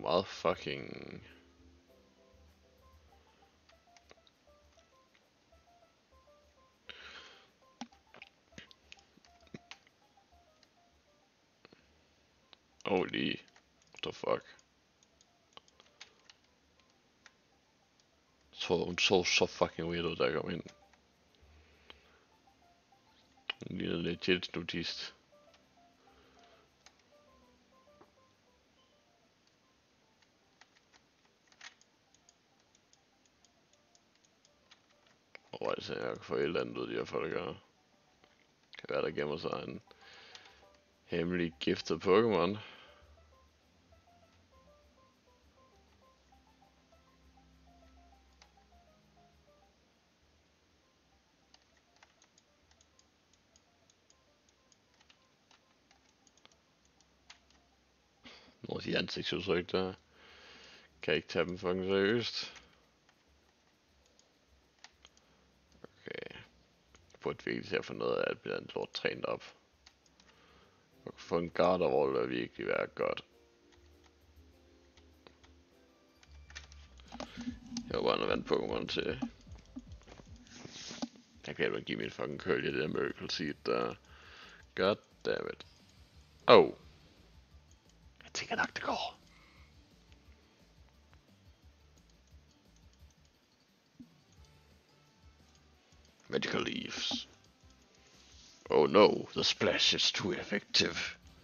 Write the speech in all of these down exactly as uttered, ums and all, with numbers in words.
meget fucking... Holy... What the fuck? Så hun så så fucking weird ud, da jeg kom ind. Hun lignede legit nudist. Hvor er det så, jeg kan få et eller andet ud, de her folk gør. Kan være, der gemmer sig en hemmelig giftet Pokémon. Nogle af de ansigtsudtryk der. Kan ikke tage dem fucking seriøst. Okay. Jeg burde virkelig til at få noget af at blive en lort trænet op. Og få en Gardevoir vil virkelig være godt. Jeg håber, han har vandt Pokémon til. Jeg kan ikke give min fucking curl i det der Miracle Seed der. God damn it. Oh. Jeg tænker nok, det går. Medical Leaves. Oh no, the splash is too effective.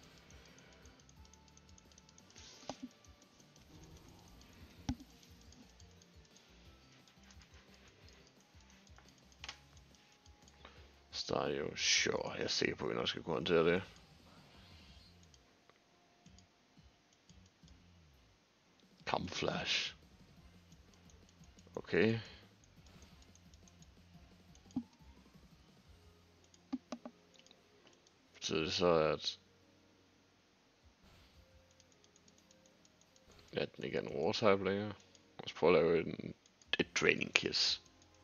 Stadio, sure, jeg er sikker på, at vi nok skal kunne håndtere det. Camouflage. Okay. Betyder det så, at... at den ikke er en water-type længere? Lad os prøve at lave en... et Draining Kiss.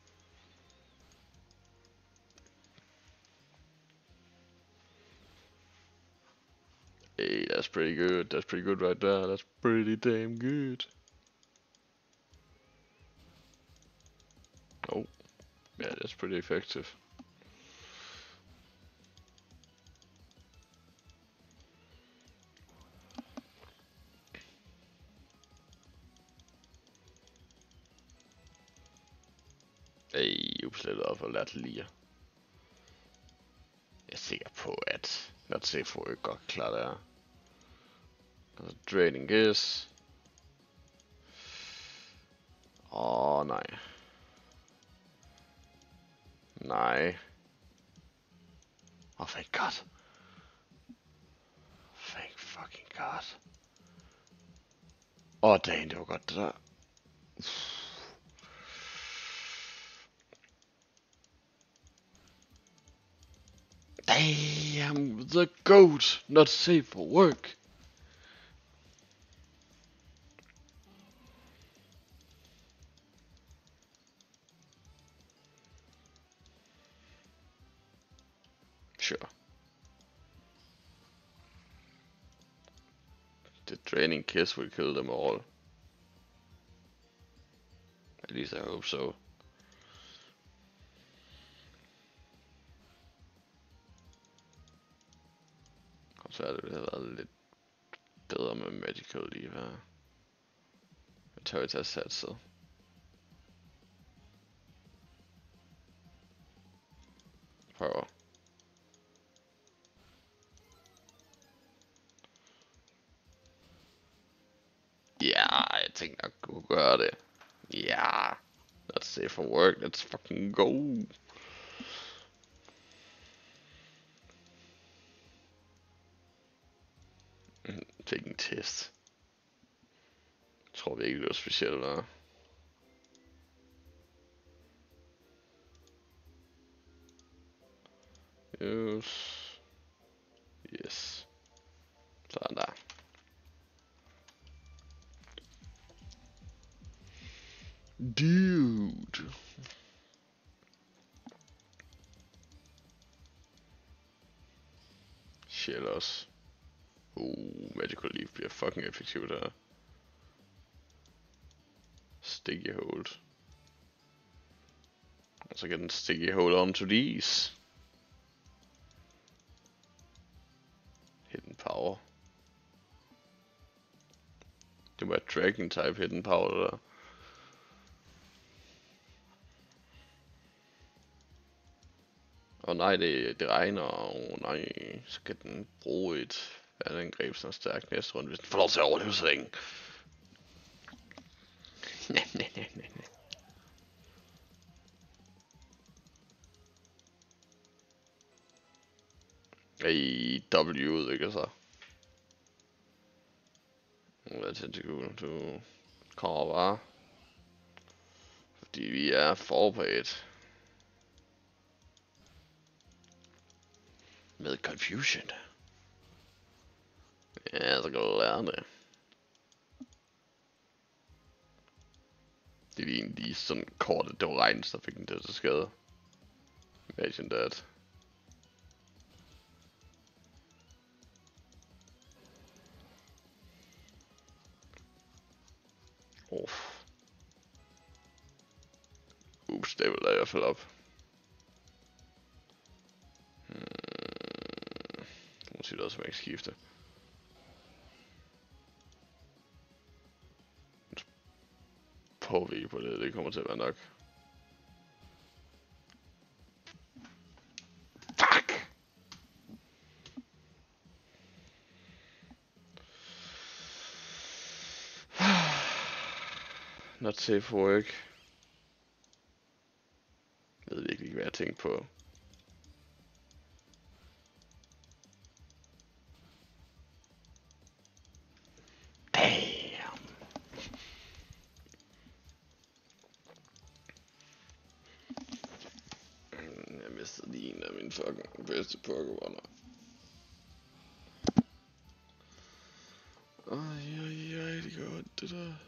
Hey, that's pretty good. That's pretty good right there. That's pretty damn good. Oh. Yeah, that's pretty effective. Hey, upslettet op og lært lige. Jeg er sikker på, at Let's se for ikke godt klart det er. Altså, Draining Kiss. Åh, oh, nej. Nej. Oh, thank God. Thank fucking God. Åh, oh, damn, det var godt det der. Damn, the goat, not safe for work. Sure. The Draining Kiss will kill them all. At least I hope so. Og så er det ville have været lidt bedre med Magical lige her. Jeg tør ikke tage satset. Prøv. Ja, jeg tænkte nok kunne gøre det. Ja. Let's say from work, let's fucking go. Fik en test. Jeg tror virkelig det var specielt der. Yes. Yes. Sådan der. Dude. Shellos. Uh, Magical Leaf bliver fucking effektivt her. sticky hold. Og så kan den sticky hold onto these. Hidden power. Det må være dragon type hidden power der. Og nej, det, det regner, og nej, så kan den bruge et andet angreb, som er stærkt næste runde, hvis den får lov til at overleve så længe. I W udvikler sig. Hvad tentacle, du kommer bare. Fordi vi er forberedt. Med confusion. Ja, så kan du lære det. Det er lige en lige sådan kort, det var regn, der fik den til at skade. Imagine that. Uff. Ups, det vil da i hvert fald op. Hmm. Nu siger det også, at man ikke skifte. Påvirke på det, det kommer til at være nok. Fuck! Not safe for work. Jeg ved virkelig ikke, hvad jeg tænkte på. Damn. Jeg mistede lige en af mine fucking bedste Pokémoner. Ej, ej, ej, det gør ondt, det der.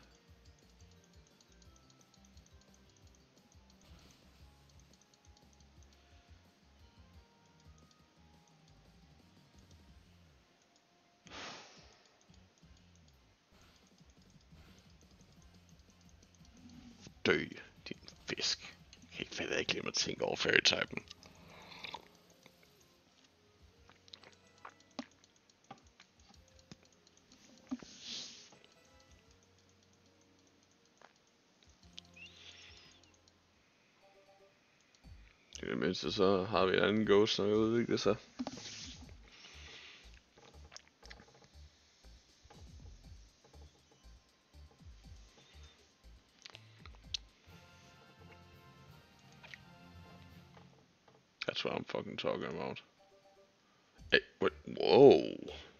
Dø, din fisk. Jeg kan ikke fatte, at jeg glemmer at tænke over fairy-typen. I det mindste så har vi en anden ghost, når vi udvikler sig. That's what I'm fucking talking about. Hey, what? Whoa.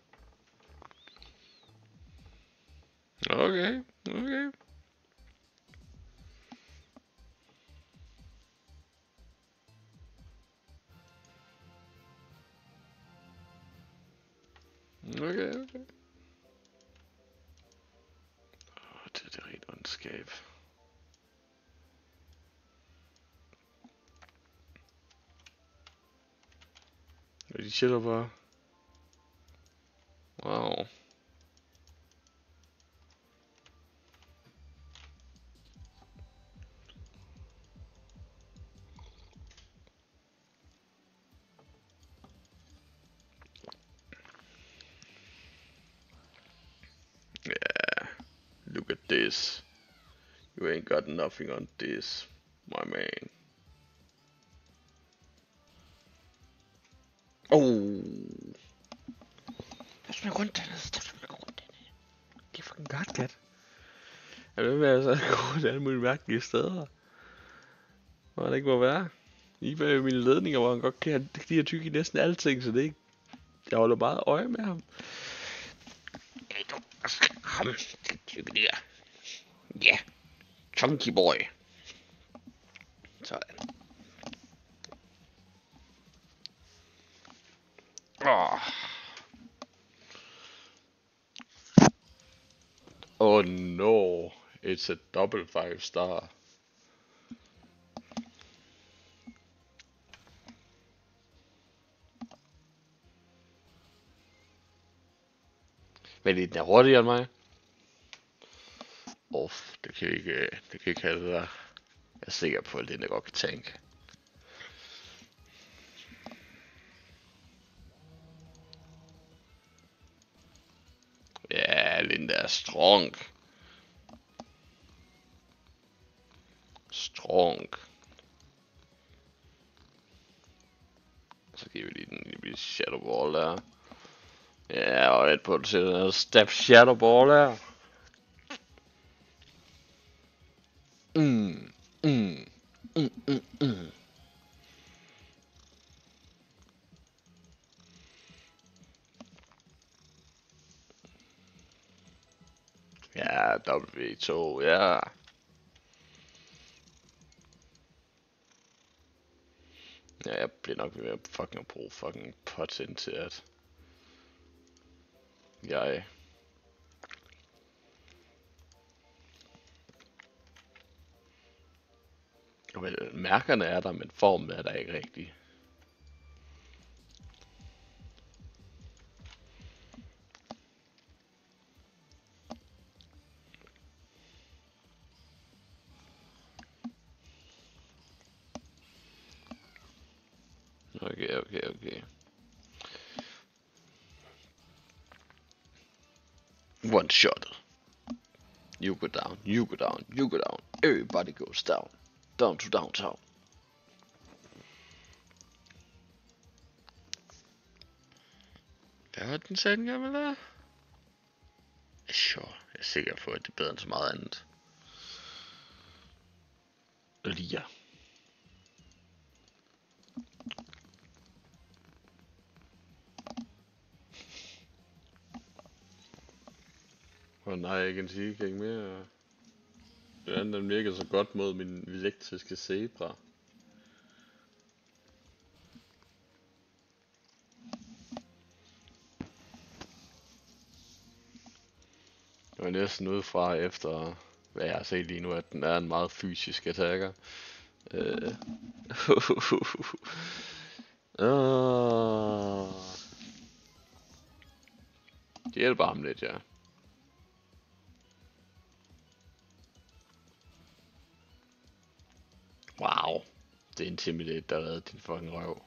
Okay, okay. Okay, okay. Åh, det, det er rent ondskab. De chiller bare. Wow. Yeah. Look at this. You ain't got nothing on this, my man. Oh. Lad os mig rundt, Dennis. Lad os mig rundt, Dennis. Det er fucking godt, kat. Jeg ved, hvad jeg så gå til alle mulige mærkelige steder. Hvor det ikke må være. Lige bag mine ledninger, hvor han godt kan have de her tykke i næsten alting, så det ikke... Jeg holder meget øje med ham. Hey, du. Kom. Tykke der. Ja. Chunky boy. Sådan. Oh. Oh no. It's a double five star. Men den er hurtigere end mig. Off, det kan vi ikke, det kan ikke have det der. Jeg er sikker på, at det godt kan tænke. Ja, Linda er strong. Strong. Så giver vi lige den lille shadow ball der. Ja, og et på til den her stab shadow ball der. Mm, mm, mm, mm, mm. Ja, W to, ja. Ja, jeg bliver nok ved med at fucking at bruge fucking pots indtil at jeg vel, mærkerne er der, men formen er der ikke rigtig. Okay, okay, okay. One shot. You go down, you go down, you go down. Everybody goes down. Down to downtown. Hvad var den sagde gammel der? Sure, jeg er sikker på, at det er bedre end så meget andet. Lia. Åh oh, nej, ikke en sige mere. Det andet den virker så godt mod min elektriske zebra. Jeg var næsten udefra efter, hvad jeg har set lige nu, at den er en meget fysisk attacker. Øh. uh. Det hjælper ham lidt, ja. Wow. Det er Intimidate, der redder din fucking røv.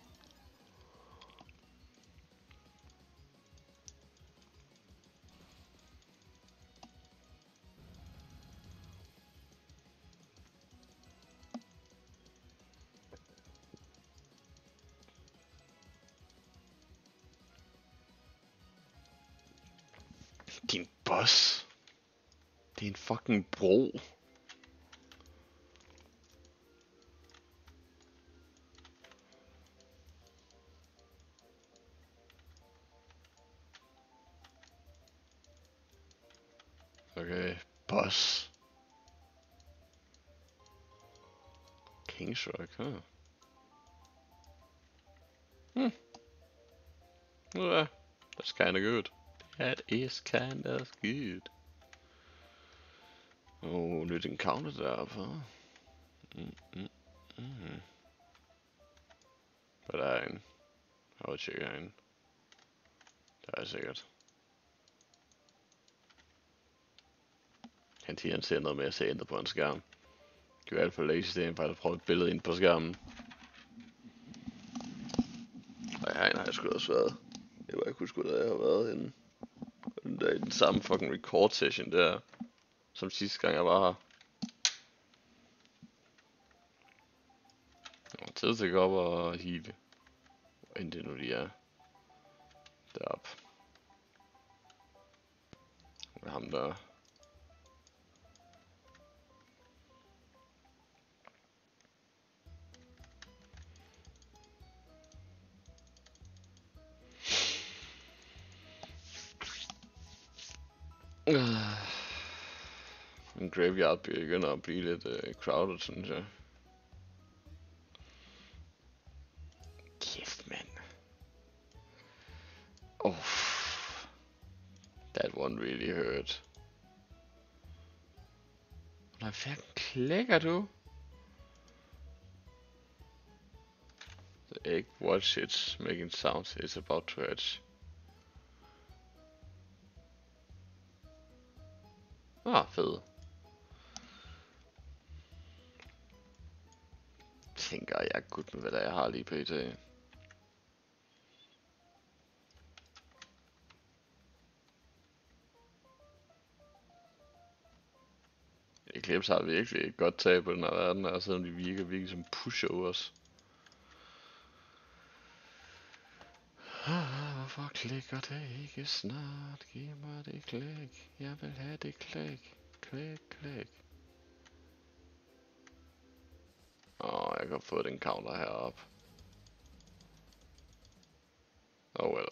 Din boss. Det er en fucking bro. Okay, boss. King Shrug, huh? Hmm. Yeah, that's kinda good. That is kind of good. Oh, nyt encounter deroppe, huh? Mm, mm, mm. Hvad der er en? Jeg vil tjekke herinde. Der er sikkert. Han siger, han ser noget med at se ændre på en skærm. Det er jo alt for lazy stedet, for at prøve et billede ind på skærmen. Og herinde har jeg sgu da også været. Jeg var ikke huske, hvor jeg har været henne. Den der i den samme fucking record session der, som sidste gang jeg var her. Jeg var tid til at gå op og heale. Inden det nu lige er. Deroppe. Med ham der. En graveyard begynder at blive lidt uh, crowded, synes jeg. Kæft, mand. Oh, that one really hurt. Hvordan fanden klikker du? The egg watch it's making sounds. It's about to hatch. Ah, fed. tænker, jeg er godt med, hvad der er, jeg har lige pt. Eclipse har virkelig et godt tag på den her verden, og selvom de virker virkelig som pushovers. Ah, hvorfor klikker det ikke snart? Giv mig det klik. Jeg vil have det klik. Klik, klik. Åh, oh, jeg kan få den counter heroppe. Oh well.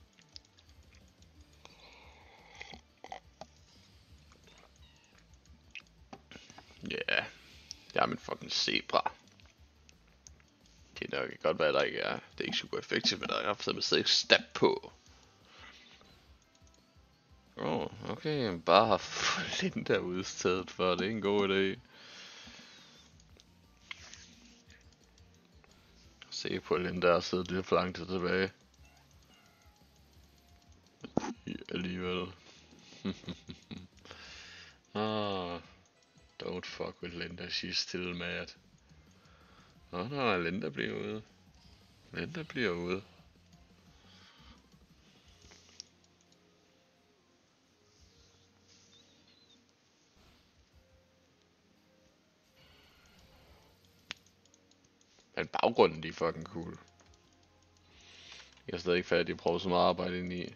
Ja, yeah. Jeg er min fucking zebra. Det er nok godt være, der ikke er. Det er ikke super effektivt, men der er haft med stadig stab på. Åh, oh, okay. Bare har Linda udstedet for, det er en god idé. Se på Linda og sidde lidt for langt tilbage. Ja, alligevel. Ah, don't fuck with Linda, she's still mad. Nå, oh, nej, Linda bliver ude. Linda bliver ude. Men baggrunden, de er fucking cool. Jeg er stadig ikke færdig, at prøve så meget arbejde ind i.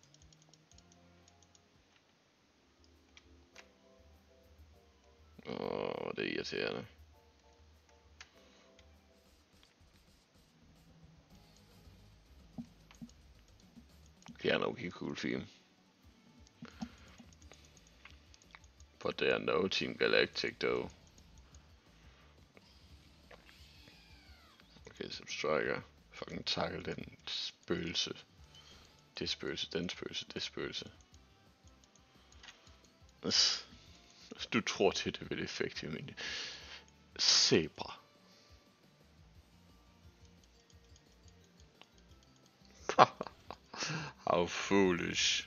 Åh, oh, det er irriterende. Det er en okay cool film. But they are no Team Galactic though. Okay, Substriker. Fucking tackle den spøgelse. Det spøgelse, den spøgelse, det spøgelse. Du tror til det vil effektiv, men zebra. How foolish.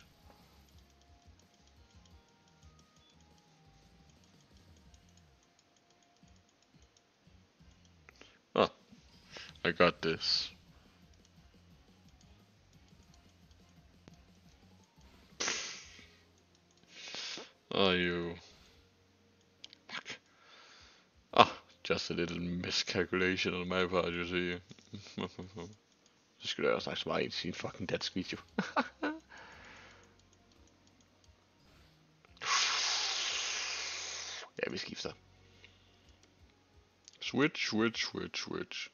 Oh, I got this. Oh, you. Fuck. Ah, just a little miscalculation on my part, you see. Så skulle jeg også snakke så meget i sin fucking dansk video. Ja, vi skifter. Switch, switch, switch, switch.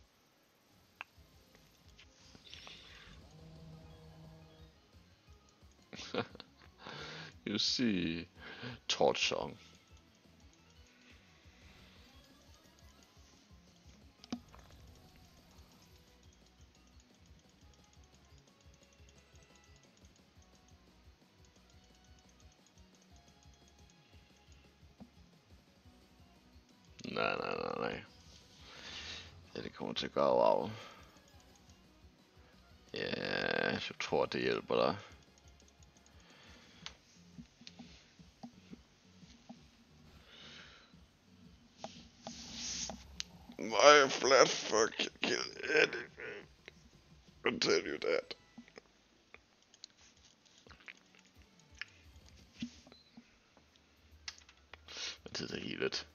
You see, Torch Song. Nej, nej, nej, nej. Ja, det kommer til at gå af. Ja, jeg tror, det hjælper dig. My flat fuck can kill anything. I'll tell you that. Jeg tid at heal it.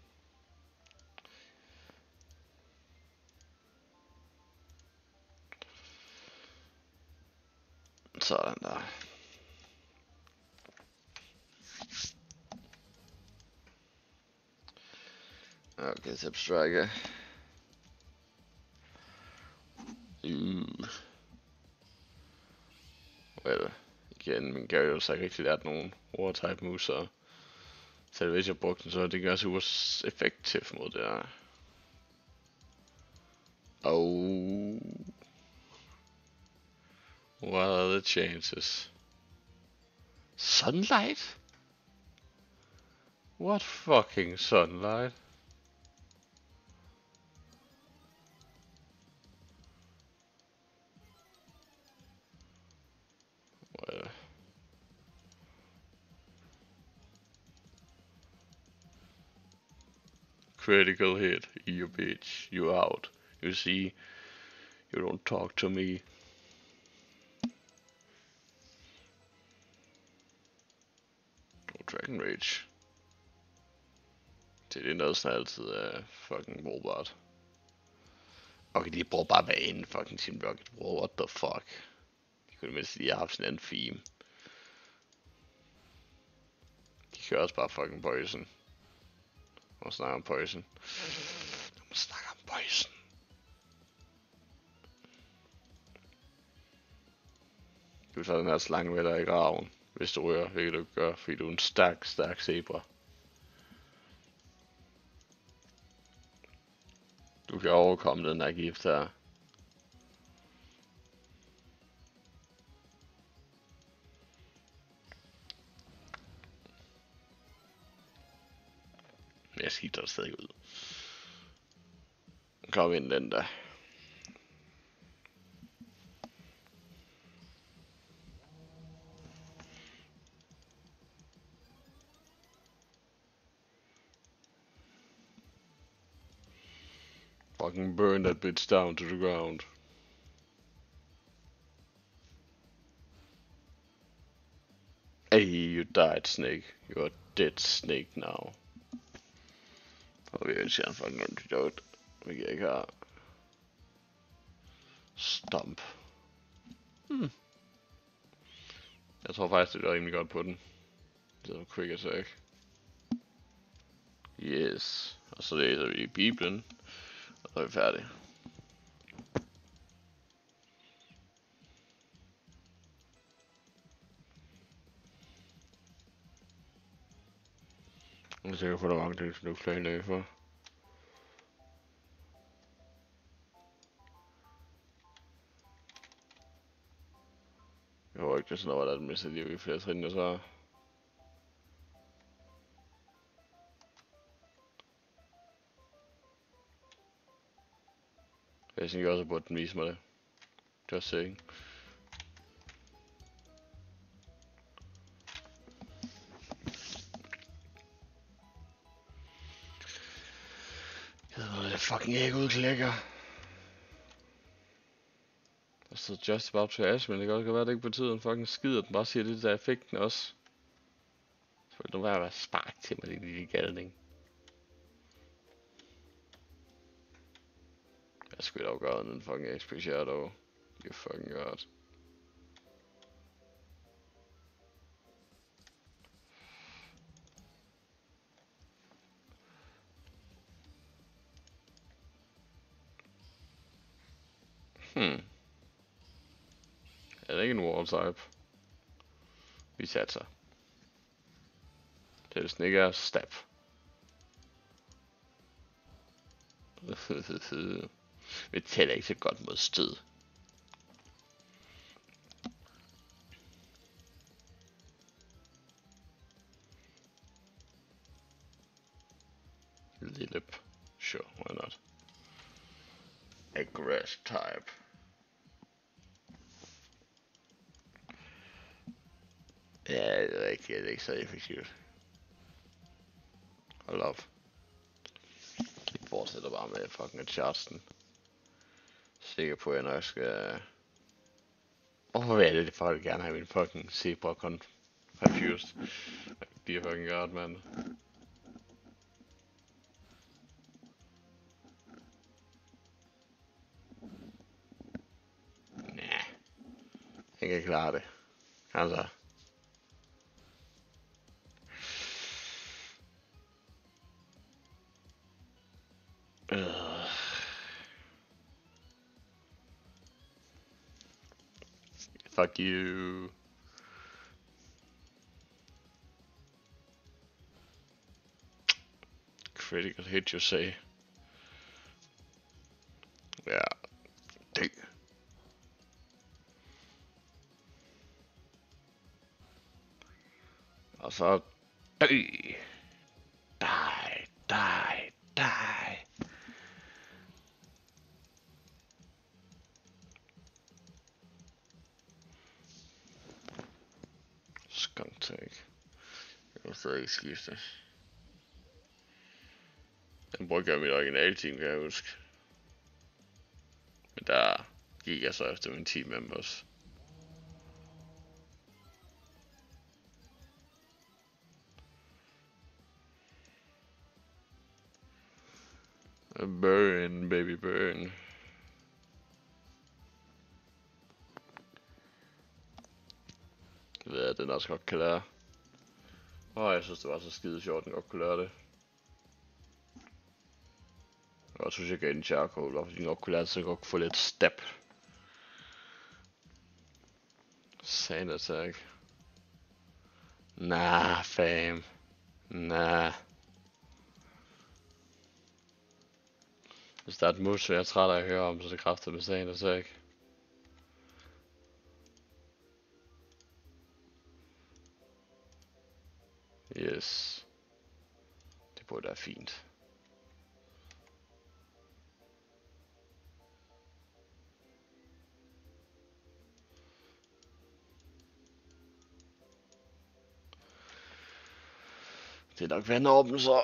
Sådan der. Okay, Substriker. Uh. Well, igen, min Gyarados har ikke rigtig lært nogen overtype moves, så selv hvis jeg brugte den, så det gør super effektivt mod det her. Oh. What are the chances? Sunlight? What fucking sunlight? Well. Critical hit. You bitch. You out. You see. You don't talk to me. No Dragon Rage. Det er det noget, som altid er fucking brugbart. Okay, de bruger bare hver en fucking Team Rocket. Bro, what the fuck? De kunne mindst lige have haft sådan en anden theme. De kører også bare fucking Poison. Og snakker om Poison. Nu må snakke om Poison. Du tager den her slange med dig i graven, hvis du rører, hvilket du ikke gør, fordi du er en stærk, stærk zebra. Du kan overkomme den her gift her. Jeg skifter dig stadig ud. Kom ind den der. Fucking burn that bitch down to the ground. Hey, you died, Snake. You're a dead snake now. Og vi vil se en fucking antidote. Vi kan ikke have... Stomp. Hmm. Jeg tror faktisk, det bliver rimelig godt på den. Det er quick attack. Yes. Og så læser vi i Bibelen. Og så er vi færdige. Jeg er sikker på, at der er mange ting, som du planlægger for. Jeg håber ikke, det er sådan noget, der er det mindste liv i flere trin, og så... Jeg synes også, at burde den vise mig det. Just saying. Jeg ved, det er fucking ikke udklækker. Der står just about to ash, men det kan også være, at det ikke betyder en fucking skid, at den bare siger det der effekten også. Så vil du være at være spark til mig, det lille galning. Jeg skulle da gøre den fucking X P Shadow. You fucking god. Hmm. Er det ikke en wall type? Vi satser. Det er hvis den ikke er stab. Vi tæller ikke så godt mod stød. Lillip. Sure, why not? Aggress type. Ja, det er ikke, det er ikke så effektivt. Hold op. Vi fortsætter bare med fucking at charge den. Sikker på, at jeg nok skal... Hvorfor er det, det folk gerne have min fucking zebra confused? De er fucking godt, mand. Næh. Jeg kan klare det. Altså. Øh. Fuck you. Critical hit, you say? Ja. Det. Og så dø. Die, die, die. Skunk tank. Jeg vil stadig ikke skifte. Den brugte jeg i mit originalteam, kan jeg huske. Men der gik jeg så efter min team members. Burn, baby, burn. Det ved jeg, at den også godt kan lære. Åh, oh, jeg synes, det var så skide sjovt, den godt kunne lære det. Og så synes jeg, gav den charcoal, og den godt kunne lære det, så godt kunne få lidt step. Sand attack. Nah, fam. Nah. Hvis der er et mus, jeg er træt af at høre om, så det kræfter med sand attack. Yes. Det burde være fint. Det er nok vandåben så.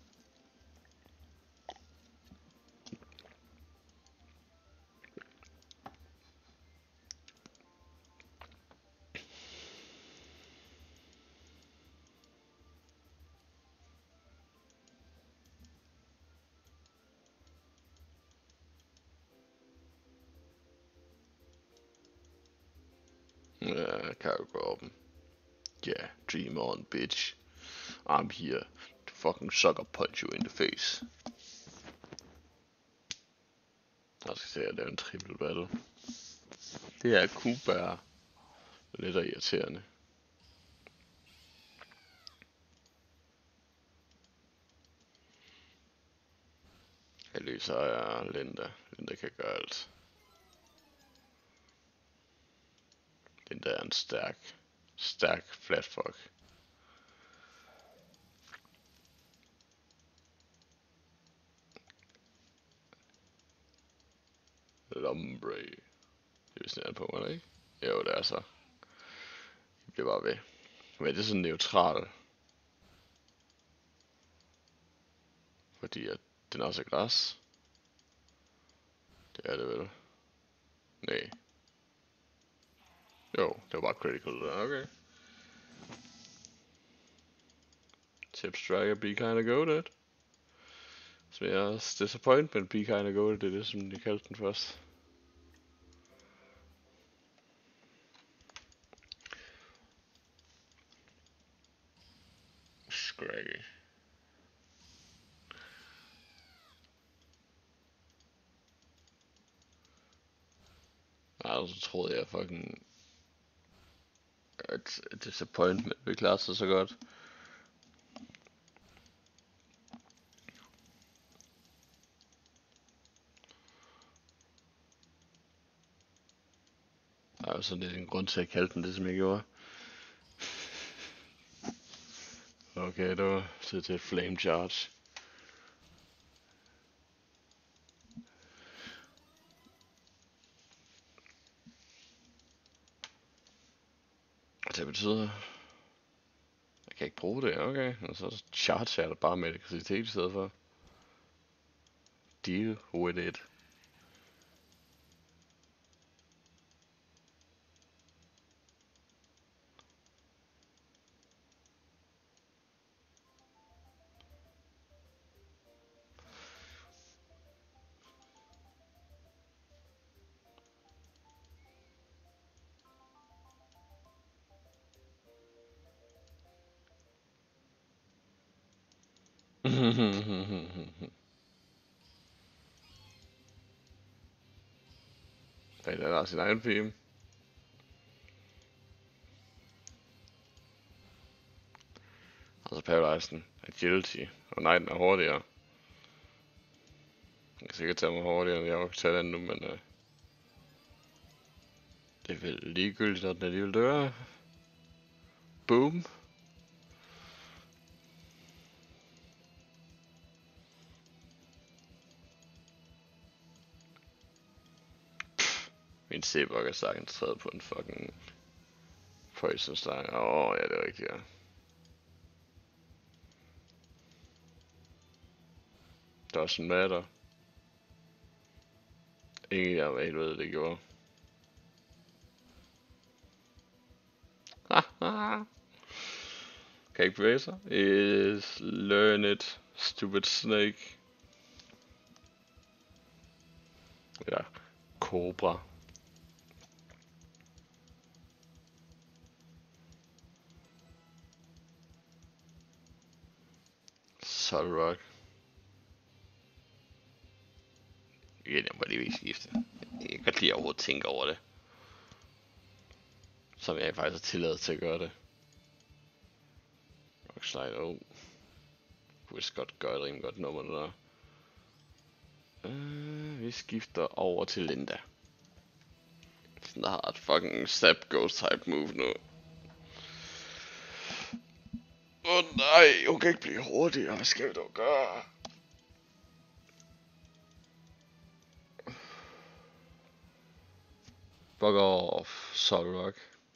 Ja, cargo open. Yeah, dream on, bitch. I'm here to fucking sucker punch you in the face. Jeg skal se at lave en triple battle. Det er kubær. Lidt af irriterende. Jeg løser jeg Linda. Linda kan gøre alt. Linda er en stærk, stærk flatfuck. Lombre. Det er vist nærmere på mig, ikke? Jo, det er så. Det bliver bare ved. Men det er sådan neutral. Fordi at den også er græs. Det er det vel. Nej. Jo, det var bare critical der, okay. Tip striker, be kinda goated. Så jeres disappointment, be kinda goated, det er det som de kaldte den først. Scraggy. Ej, så troede jeg fucking at disappointment ville klare sig så godt. Der er jo sådan lidt en grund til at kalde den det, som jeg gjorde. Okay, det var tid til et flame charge. Og det betyder, jeg kan ikke bruge det, okay. Og så charger jeg det bare med elektricitet i stedet for. Deal with it. Hvad er der sin egen film? Altså Paradise'en, Agility, og Knighten er hurtigere. Jeg kan sikkert tage mig hurtigere, end jeg kan tage den nu, men uh, det er vel ligegyldigt, at den alligevel dør. Boom. Min C-bug er sagtens træet på en fucking poison stang. Åh, oh, ja, det er rigtigt, ja. Doesn't matter. Ingen af jer ved, det gjorde. Kan ikke bevæge sig. Is learn it, stupid snake. Ja, Cobra. Solrock. Igen, jeg må lige ikke skifte. Jeg kan godt lide overhovedet tænke over det. Som jeg faktisk har tilladet til at gøre det. Rockslide, oh. Kunne vist godt gøre et rimelig godt nummer, det der. Uh, vi skifter over til Linda. Sådan der har et fucking Zap Ghost type move nu. Åh oh, nej, hun kan ikke blive hurtigere. Hvad skal vi dog gøre? Fuck off, Solrock.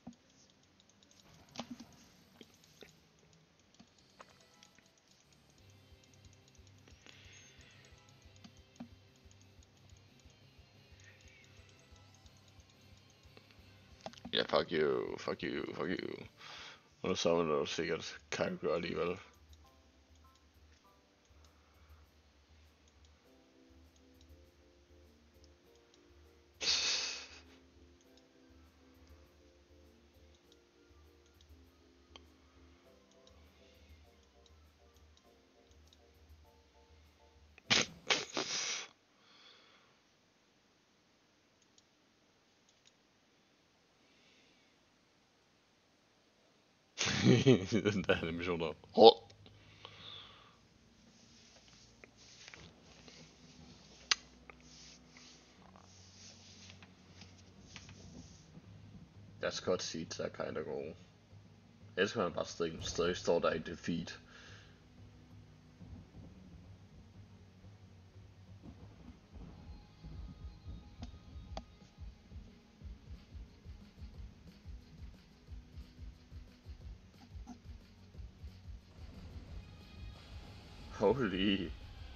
Ja, yeah, fuck you, fuck you, fuck you. Og nu samler du sikkert Kyogre alligevel. Den der animation der. Hold. Deres cutscenes er kinda gode. Jeg elsker, man bare stadig, stadig står der i defeat. Holy.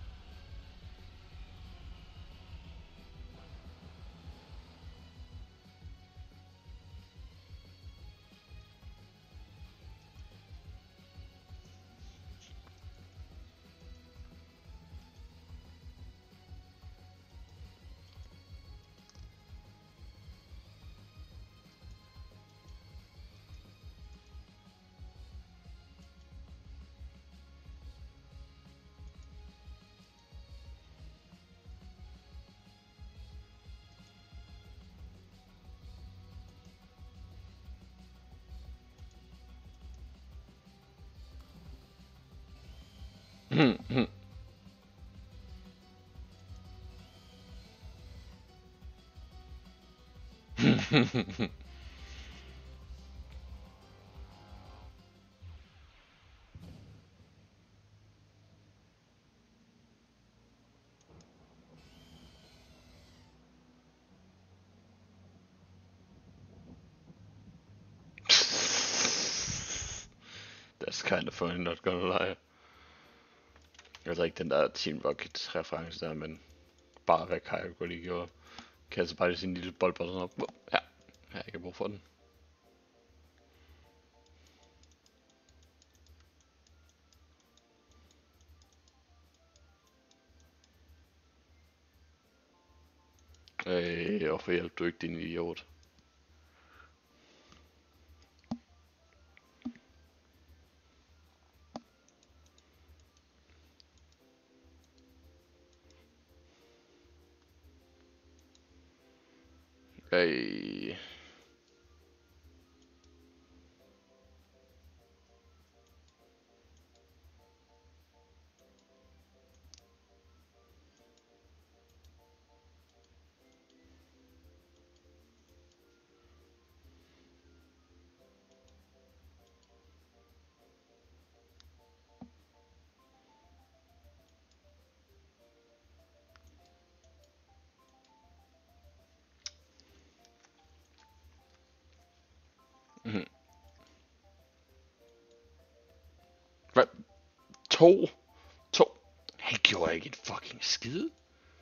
That's kind of funny, not gonna lie. Jeg ved ikke den der Team Rocket reference der, men bare hvad Kyogre lige gjorde. Kaster bare sin lille bold på sådan op. Ja, jeg har ikke brug for den. Øh, hvorfor hjælper du ikke din idiot? Hey. Mm-hmm. Hvad? To? To? Han gjorde laver jeg ikke en fucking skid.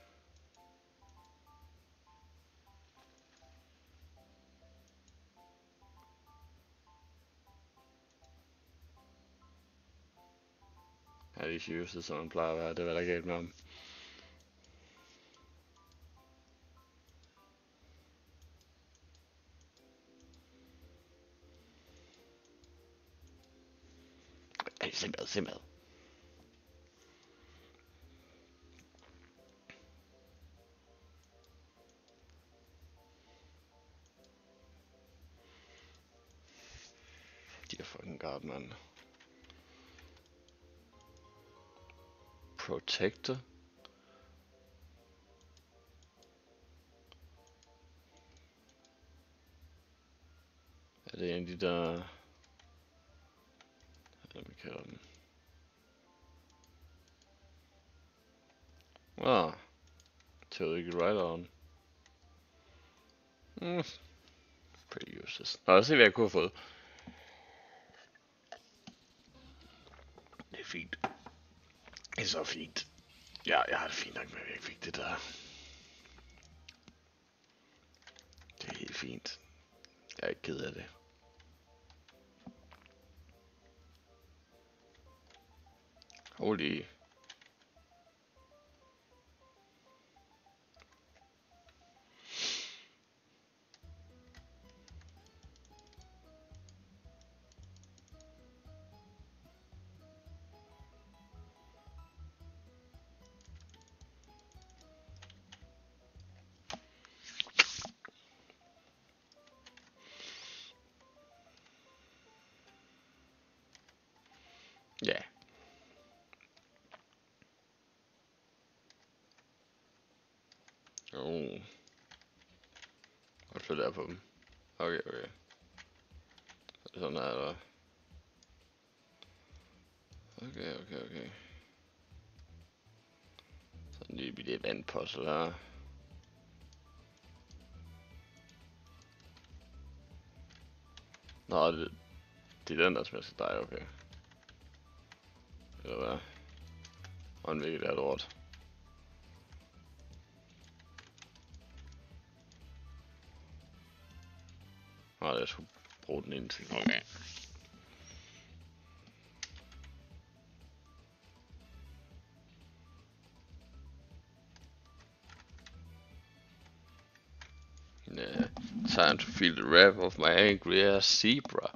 Ja, det er seriøst, som man plejer at være. Det var der galt med ham. Ej, se mad, se mad. De er fucking godt, mand. Protector. Er det en af de der... Hvad vi kalder dem? Ah, totally get right on. Mm. Pretty useless. Nå, lad os se, hvad jeg kunne have fået. Det er fint. Det er så fint. Ja, jeg har det fint nok med, at jeg ikke fik det der. Det er helt fint. Jeg er ikke ked af det. Holy. Ja. Yeah. Oh. Godt følge der på dem. Okay, okay. Så det er sådan her, eller? Okay, okay, okay. Sådan lige bitte vandpuzzle her. Nå, det, det er den der smasker dig, okay. Eller hvad? Og en virkelig der lort. Nå, jeg skulle bruge den ind til. Okay. Yeah. Time to feel the wrath of my angry ass zebra.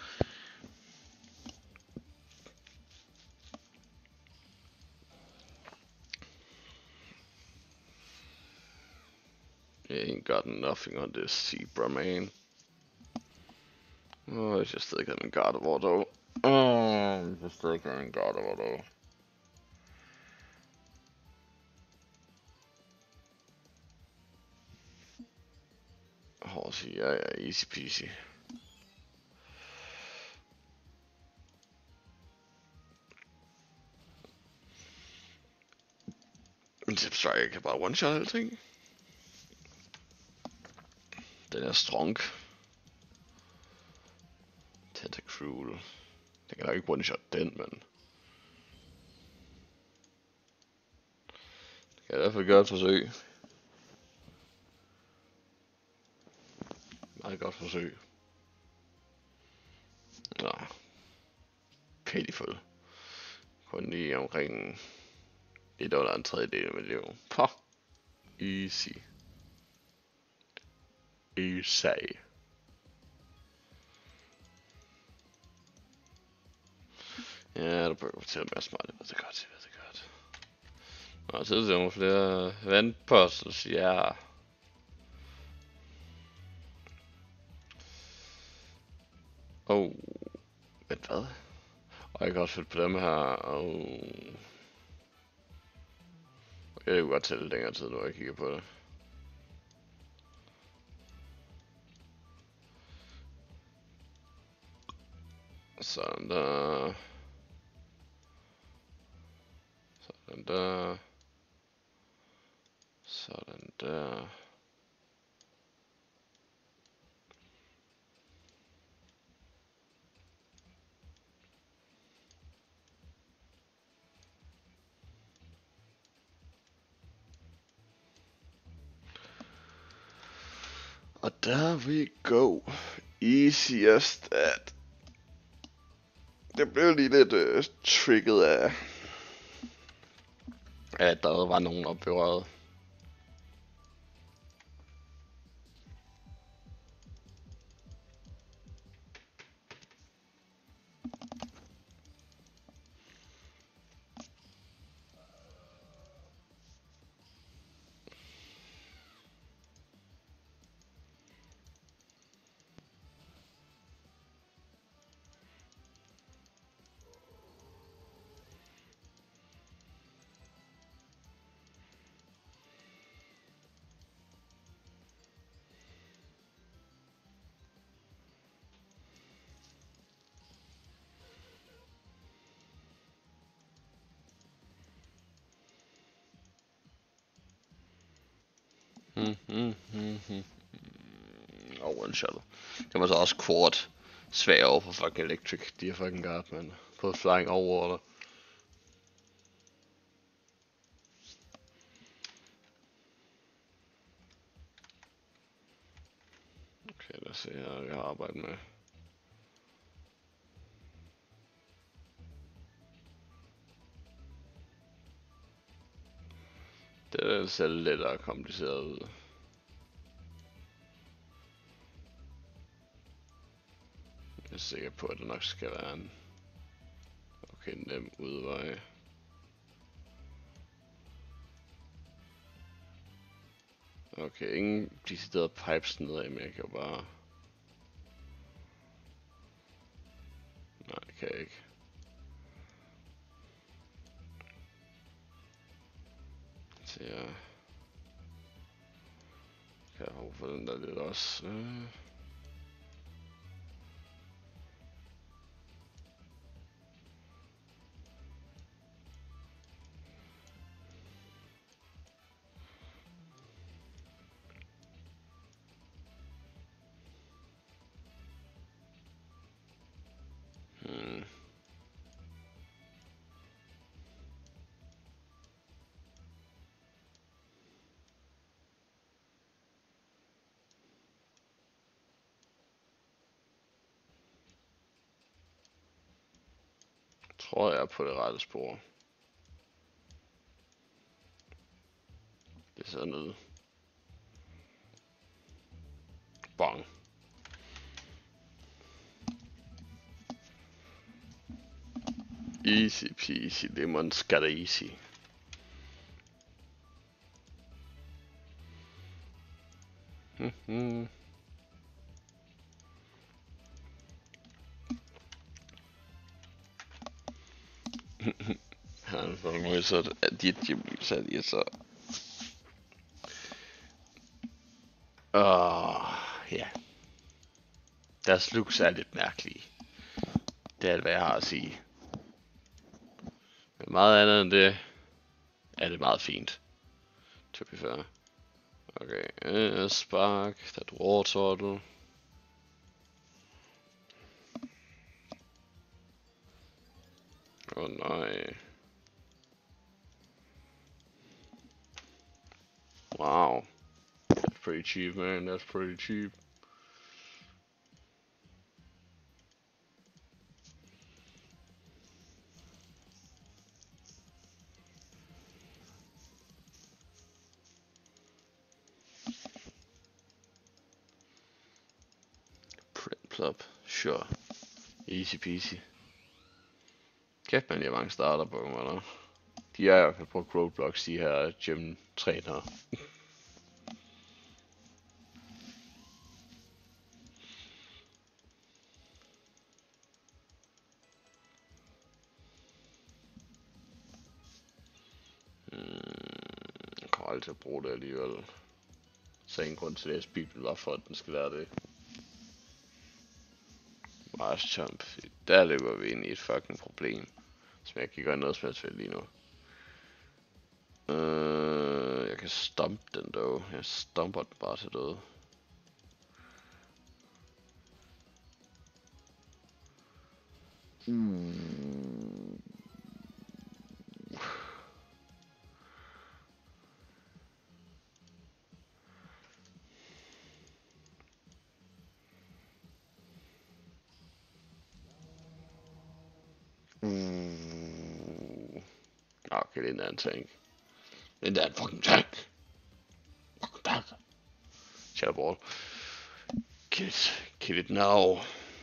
You ain't got nothing on this zebra, man. Oh, it's just like I'm in God of War, though. Oh, it's just like I'm in God of War, though. Horsey, ja, ja, easy peasy. En Zip Striker kan bare one-shot alting. Den er strong. Tentacruel. Den kan nok ikke one-shot den, men... Det kan i hvert fald gøre et forsøg. Meget godt forsøg. Nå. Pitiful. Kun lige omkring... lidt under en tredjedel af mit liv. Pah. Easy. Easy. Ja, du bør til at være smart, det ved det godt, det ved det godt. Nå, så er det nogle flere vandpuzzles, ja. Oh, vent hvad? Og jeg kan også følge på dem her, oh. Jeg kan godt tælle længere tid, når jeg kigger på det. Sådan der. Sådan der. Sådan der. Og der vi go. Easiest at. Det blev lige lidt uh, trigget af, at der var nogen oppe ved røret. Mm, mm, mm, mm. Og one shot. Det var så også quad svag over for fucking electric. De er fucking guard, man. På flying over order. Okay, lad os se her, jeg har arbejdet med. Det ser lidt og kompliceret ud. Jeg er sikker på, at det nok skal være en okay nem udvej. Okay, ingen deciderede pipes nedad, men jeg kan jo bare... Nej, det kan jeg ikke. Så jeg... Kan jeg håbe for den der lidt også. Øh. Hmm. Tror jeg er på det rette spor. Det er sådan noget. Bang. Easy peasy, lemon scatter easy. Mhm. Han får nu så at dit hjem så de så. Åh, ja. Deres looks er lidt mærkelige. Det er alt hvad jeg har at sige. Men meget andet end det er det meget fint. To be fair. Okay, uh, spark, that war turtle. Oh nej. Wow. That's pretty cheap, man. That's pretty cheap. Print plop. Sure. Easy peasy. Kæft man, de har mange starter på mig, eller? De er i hvert fald på roadblocks, de her gym-trænere. Hmm, jeg kommer aldrig til at bruge det alligevel. Så ingen grund til at læse Bibelen var for, at den skal lære det. Mars Jump. Der løber vi ind i et fucking problem, som jeg kan gøre noget som helst ved lige nu. Uh, jeg kan stompe den dog. Jeg stomper den bare til døde. Mm. Okay, det er en anden tank. Det er en fucking tank. Fucking tank. Shadowball. Kill it. Kill it now.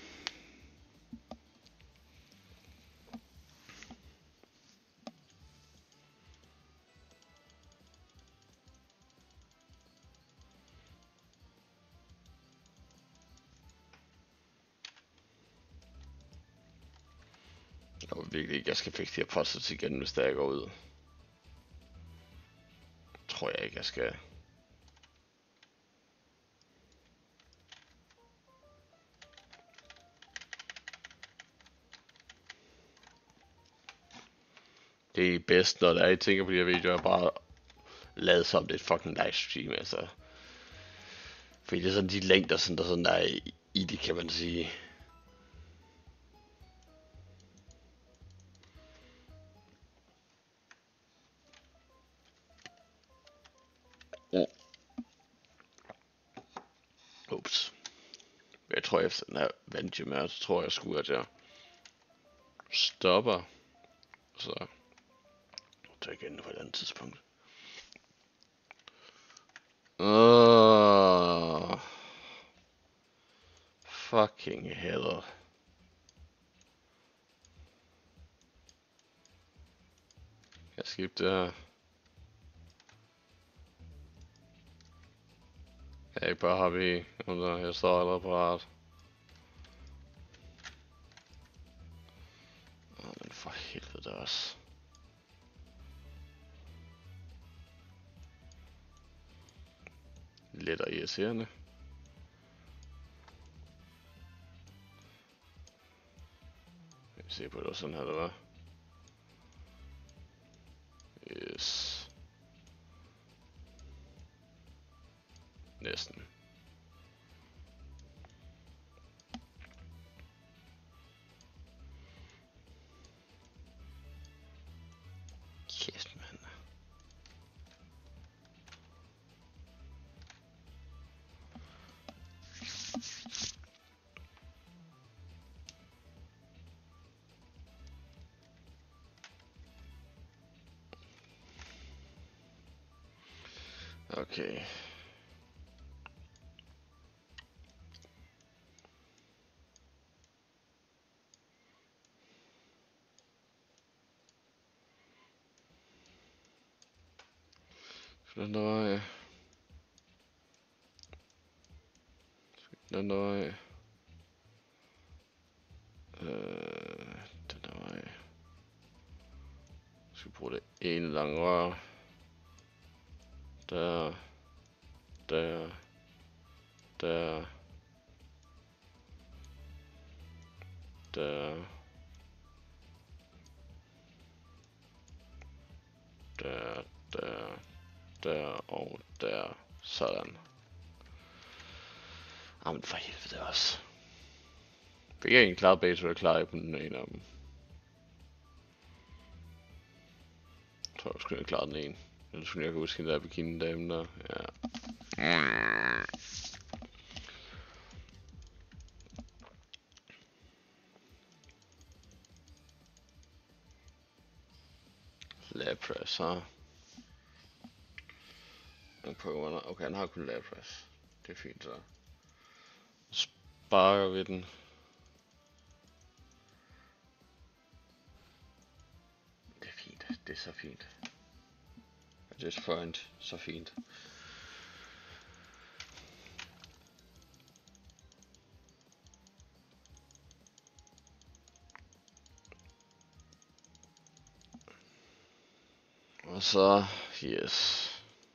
Jeg tror virkelig ikke, jeg skal fikse de her posters igen, hvis der jeg går ud. Tror jeg ikke, jeg skal. Det er bedst, når der er, I tænker på de her videoer, bare lade som det er et fucking livestream, altså. Fordi det er sådan de længder, sådan der, sådan der er i det, kan man sige. Mm. Ups. Jeg tror efter den her vandgym, så tror jeg sgu, at jeg stopper. Så tager jeg igen på et andet tidspunkt. Uh, fucking hell. Jeg skifter det her. Jeg er ikke bare happy i, jeg står allerede parat. Åh, oh, men for helvede også. Lidt og irriterende. Jeg ser på det sådan her, det var. Yes. Næsten. Kæft, mand. Okay. Den der vej. Den der vej. Øh, den der vej. Jeg skal bruge det ene lange rør. Der. Der. Der. Der. Der. Der. Der og der. Sådan. Jamen for helvede også. Fik jeg en klar base, så jeg klarer jeg på den ene af dem. Jeg tror jeg skulle have klaret den ene. Ellers skulle jeg kunne huske den der bikini-dame der. Ja. Lapras, ha? Okay, han har kun Lapras. Det er fint så. Sparker vi den. Det er fint, det er så fint. At this point, så fint. Og så, yes.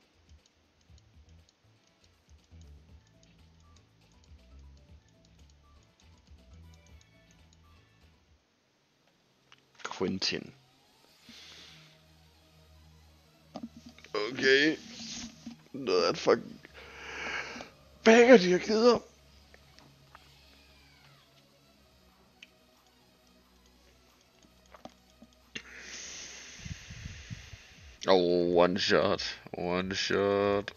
Quentin. Okay. Noget af et fucking banger, de har givet op. Oh, one shot. One shot.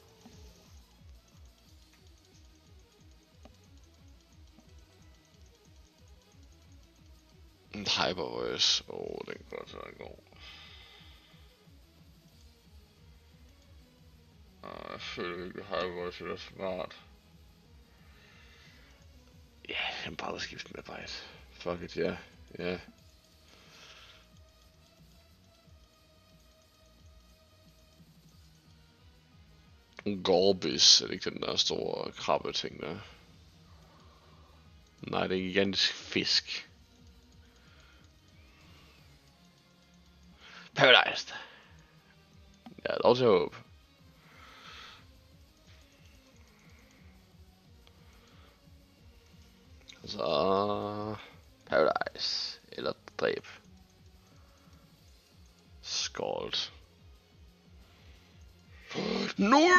En Hyper Voice. Åh, oh, den kan godt være god. jeg føler ikke, at Highvoice er smart. Ja, jeg kan bare skifte med bare. Fuck it, ja. Ja. Gorbis, er det ikke den der store krabbe ting der? Nej, det er en gigantisk fisk. Paradise. Jeg har lov til at håbe. Så Paradise eller dræb. Skålt. Nej!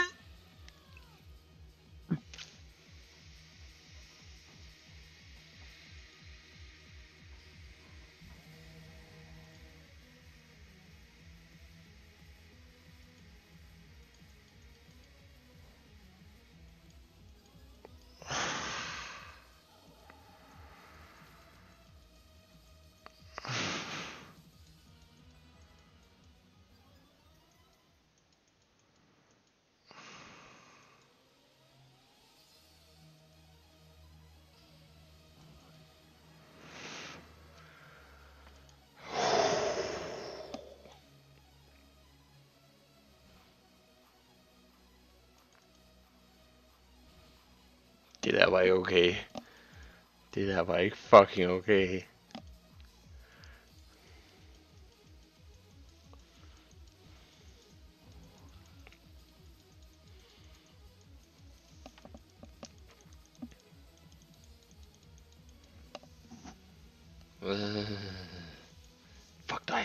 Det der var ikke okay. Det der var ikke fucking okay. Uh, fuck dig.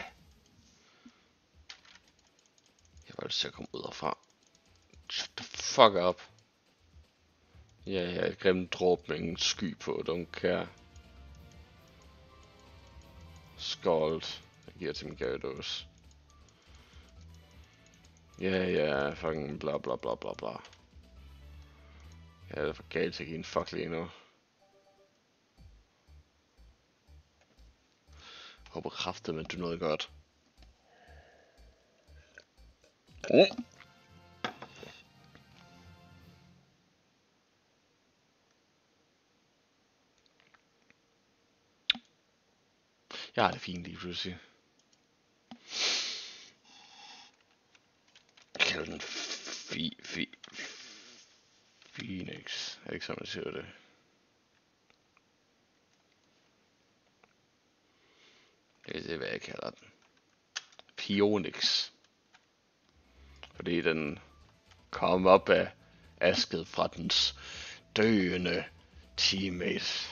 Jeg var altså til at komme ud herfra. Shut the fuck up. Ja, jeg er et grimt dråb med en sky på, don't care. Skålt. Jeg giver til min Gyarados. Ja, ja, fucking bla bla bla bla bla. Jeg er for galt til at give en fuck lige nu. Håber kraftet, men du noget godt. Mm. Jeg har det fint lige pludselig. Jeg kalder den fi, fi, Phoenix. Er det ikke sådan, man siger det? Det er hvad jeg kalder den. Pionix. Fordi den kom op af asket fra dens døende teammate.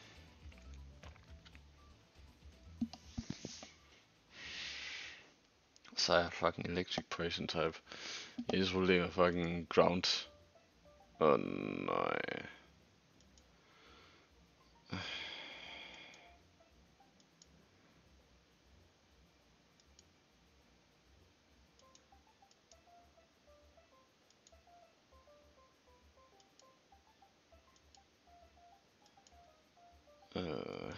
Så er jeg fucking electric poison type. Jeg tror det er fucking ground. Åh oh, nej. Øh.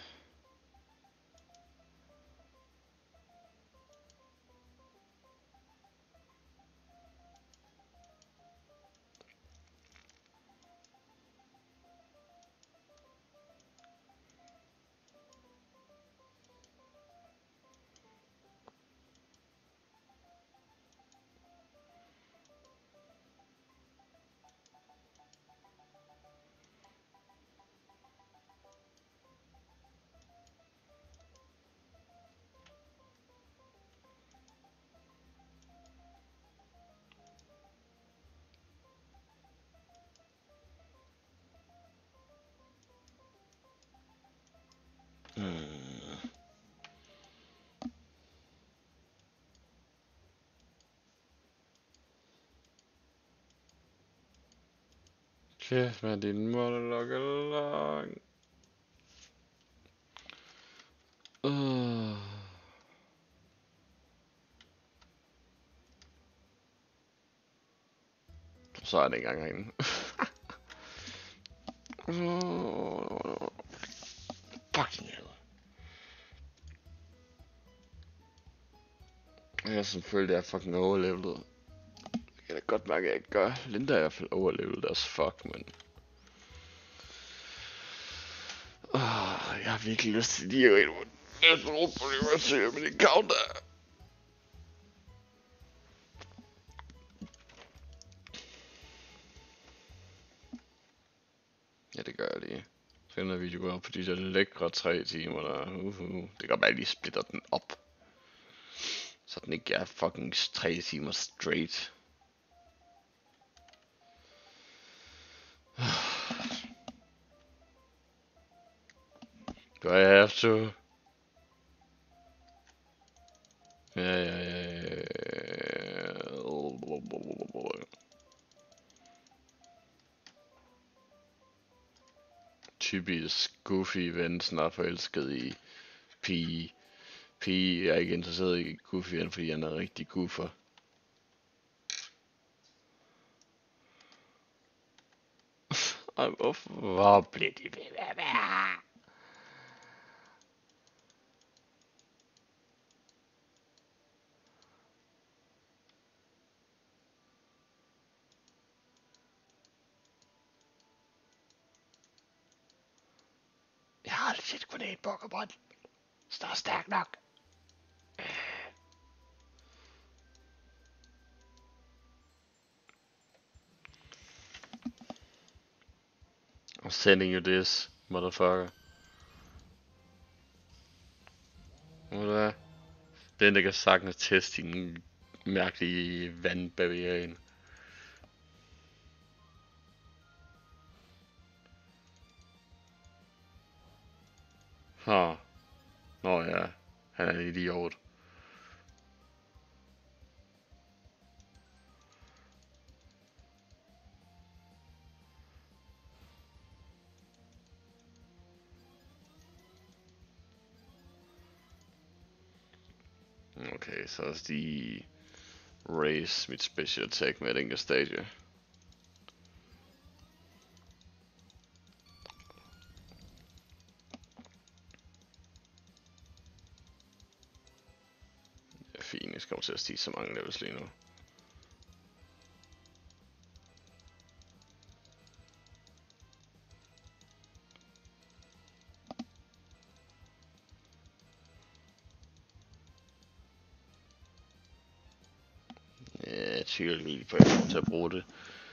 Hmm. Kæft med din monolog er lang. Uh. Så er det ikke engang herinde. Fucking hell. Jeg er selvfølgelig er fucking overlevet. Jeg kan da godt mærke, at jeg ikke gør. Linda er i hvert fald overlevet deres fuck, men... Oh, jeg har virkelig lyst til lige at gå ind på et råd på det, jeg søger med det counter. Ja, det gør jeg lige. Så den her video går op på de der lækre tre timer der. Uh, uh. Det kan bare lige splitter den op. Så den ikke er fucking tre timer straight. Do I have to? Ja, ja, ja, ja. Typisk Goofy ven, snart forelsket i pige. Pige er ikke interesseret i Goofy, fordi han er rigtig goofer. Ej, hvor blev de ved med at være? Jeg har aldrig set kun en Pokémon. Så der er stærk nok. I'm sending you this, motherfucker. Ved du hvad? Den der kan sagtens teste din mærkelige vandbarriere. Ha. Nå ja, han er en idiot. Okay, så også de raise mit special attack med et enkelt stadie. Det er fint, jeg skal til at stige så mange levels lige nu. Ja, jeg tvivler lige på, at jeg kommer til at bruge det.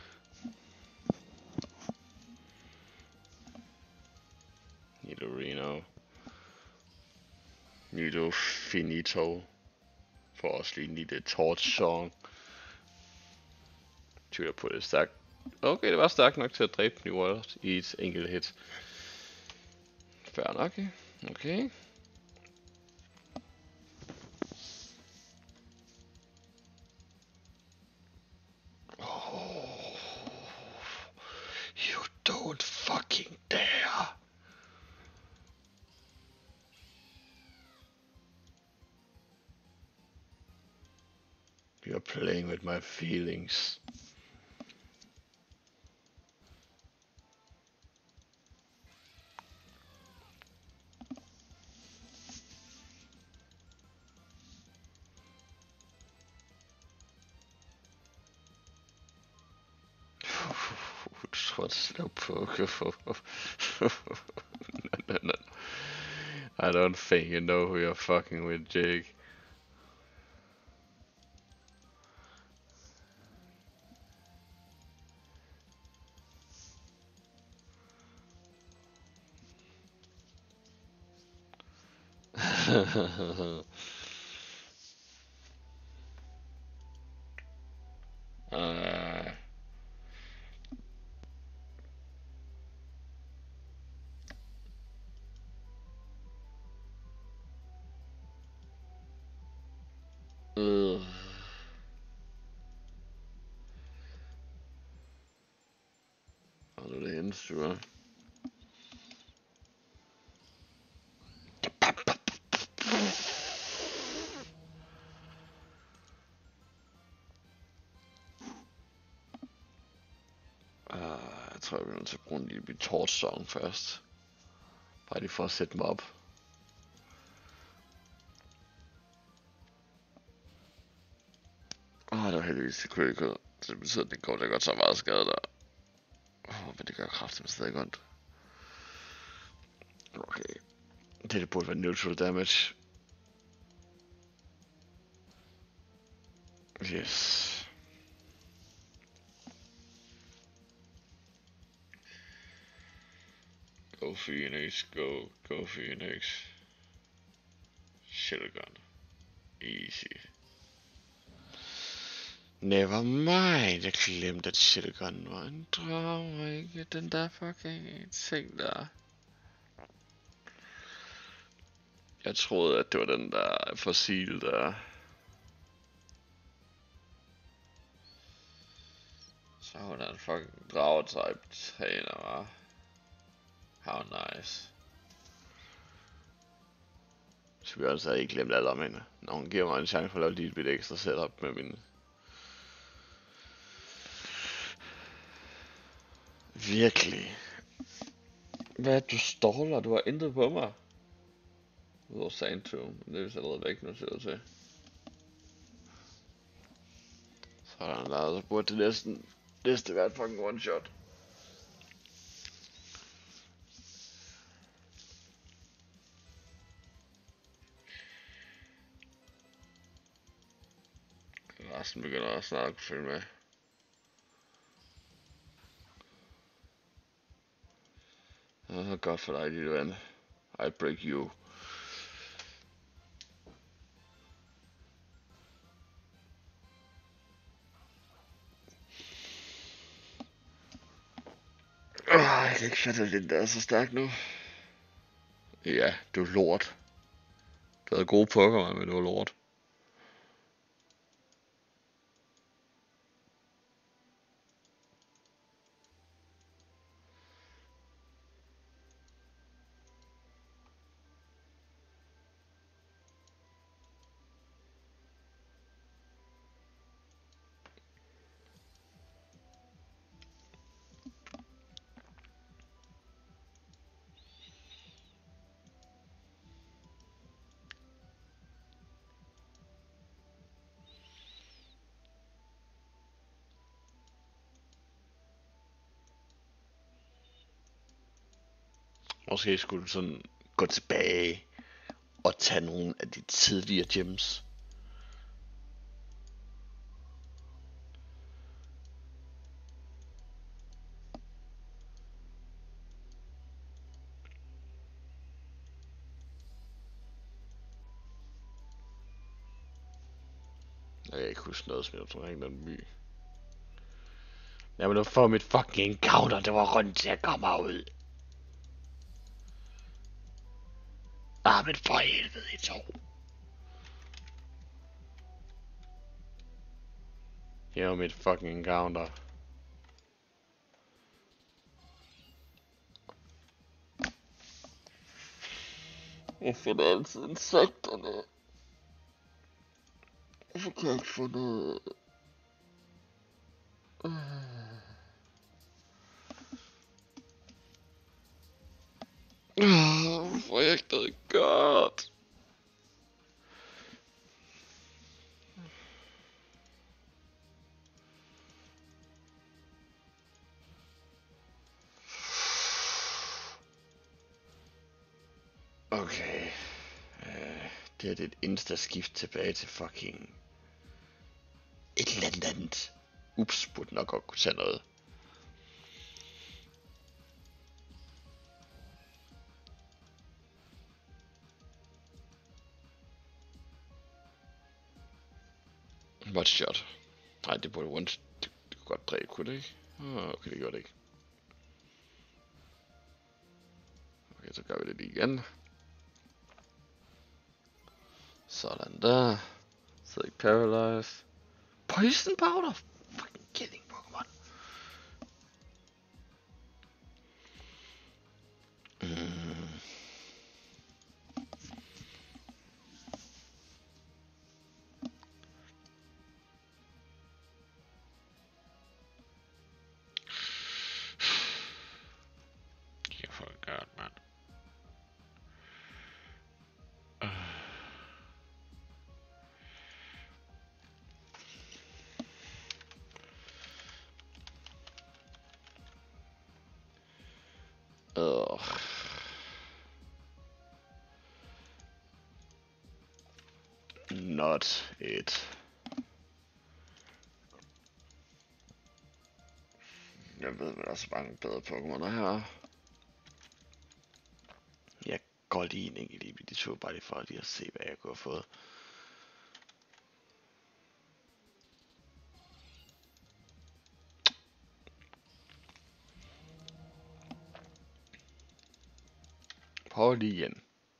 Nidorino. Nido Finito. For også lige Nido Torch Song. Tvivler på det er stærkt. Okay, det var stærkt nok til at dræbe New World i et enkelt hit. Fair nok, okay. Okay. Oh, you don't fucking dare. You're playing with my feelings. What's the poker for? No, no, no. I don't think you know who you're fucking with, Jake. uh, uh. Og nu er det hendes tur. Jeg tror, jeg bliver nødt til at bruge en lille Torch Song først. Bare lige for at sætte mig op. Ah, det var heldigvis til critical. det betyder, at det går, det godt så meget skade der. Oh, men det gør kraftigt stadig ondt. Okay. Det, det burde være neutral damage. Yes. Go Phoenix, go, go Phoenix. Shotgun. Easy. Never mind, jeg glemte at shotgun var en drøm, og ikke den der fucking ting der. Jeg troede, at det var den der fossil der. Så hun er en fucking drager-type træner, hva'? How nice. Så vi også havde ikke glemt alt om hende. Når hun giver mig en chance for at lave lige et bit ekstra setup med min... Virkelig. Hvad, du ståler? Du har intet på mig. Udover Sandtomb, men det er vist allerede væk nu, ser det til. Sådan der, så burde det næsten næste være et fucking one shot. Resten begynder også snart at kunne følge med. Oh, godt for dig, lille ven. I break you. Oh, jeg kan ikke fatte, at den der er så stærk nu. Ja, du er lort. Du havde gode Pokémon, men du var lort. Måske skulle du sådan gå tilbage og tage nogle af de tidligere gems. Jeg kan ikke huske noget, som jeg tror ikke den by. Jamen nu får mit fucking encounter, det var rundt til at komme ud. Ah, men for helvede i to. Det var mit fucking encounter. Jeg finder altid insekterne. Hvorfor kan jeg ikke få noget? Hvorfor får jeg ikke noget godt? Okay. Uh, det er et insta-skift tilbage til fucking... Et eller andet. Ups, burde nok godt kunne tage noget. What shot? Nej, det burde one... Det, det kunne godt dræbe, kunne det ikke? Oh, okay, det gjorde det ikke. Okay, så gør vi det lige igen. Sådan der. Så ikke paralyzed. Poison powder? Fucking killing Pokémon. Mm. Jeg får godt, mand. Uh. Not it. Jeg ved, men der er så mange bedre Pokémoner her. Jeg går lige en enkelt i de to, bare lige for lige at se, hvad jeg kunne have fået. Prøv lige igen.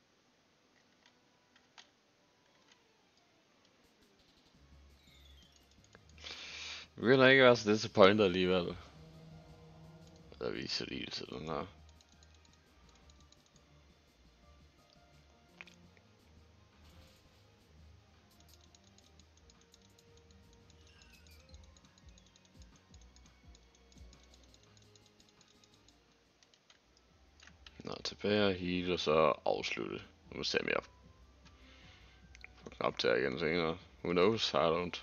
Det begynder ikke at være så disappointed alligevel. Der viser lige til den her. Nå, tilbage og heal, og så afslutte. Nu må se, om jeg får knap til igen senere. Who knows? I don't.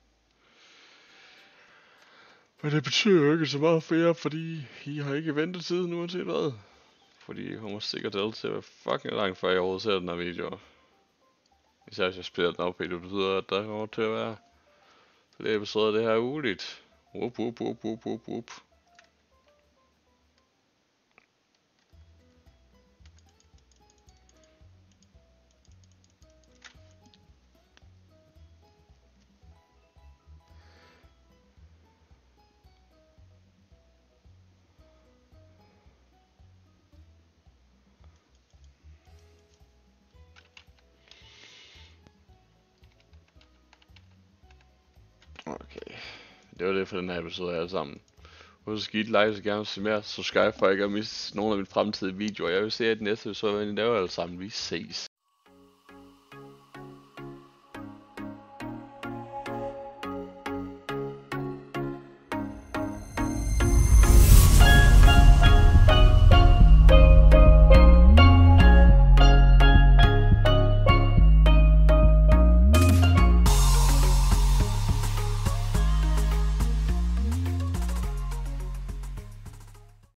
Men det betyder jo ikke så meget for jer, fordi I har ikke ventetid uanset hvad. Fordi hun må sikkert dele til at være fucking langt før jeg overhovedet ser den her video. Især hvis jeg spiller den op, det betyder, at der kommer til at være flere episoder af det her ugeligt. Whoop, whoop, whoop, whoop, whoop, whoop. Okay, det var det for den her episode alle sammen. Husk at give et like, så gerne se mere. Subscribe for ikke at miste nogle af mine fremtidige videoer. Jeg vil se, at næste episode, hvad I laver alle sammen. Vi ses.